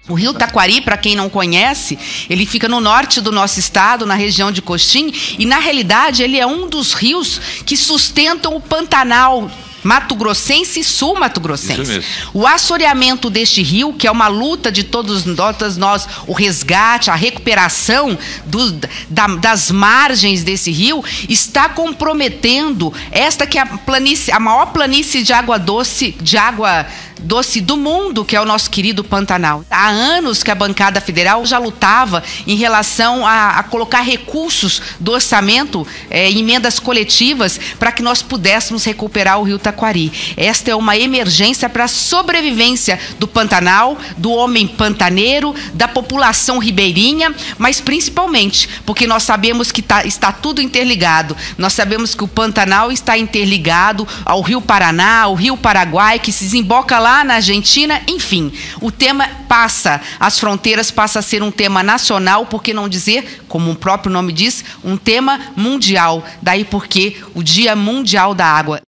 O rio Taquari, para quem não conhece, ele fica no norte do nosso estado, na região de Coxim, e na realidade ele é um dos rios que sustentam o Pantanal mato-grossense e sul-mato-grossense. O assoreamento deste rio, que é uma luta de todos nós, o resgate, a recuperação das margens desse rio, está comprometendo esta que é a maior planície de água doce do mundo, que é o nosso querido Pantanal. Há anos que a bancada federal já lutava em relação a colocar recursos do orçamento, emendas coletivas, para que nós pudéssemos recuperar o rio Taquari. Esta é uma emergência para a sobrevivência do Pantanal, do homem pantaneiro, da população ribeirinha, mas principalmente porque nós sabemos que está tudo interligado. Nós sabemos que o Pantanal está interligado ao rio Paraná, ao rio Paraguai, que se desemboca lá na Argentina. Enfim, o tema passa, as fronteiras passa a ser um tema nacional, por que não dizer, como o próprio nome diz, um tema mundial. Daí porque o Dia Mundial da Água.